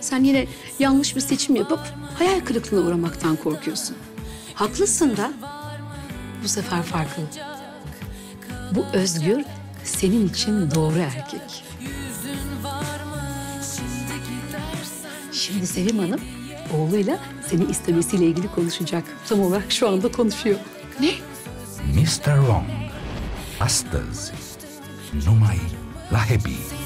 Sen yine yanlış bir seçim yapıp hayal kırıklığına uğramaktan korkuyorsun. Haklısın da bu sefer farklı. Bu Özgür senin için doğru erkek. Şimdi Sevim Hanım oğluyla seni istemesiyle ilgili konuşacak. Tam olarak şu anda konuşuyor. Ne? Mr. Wrong. Astăzi, numai la Happy.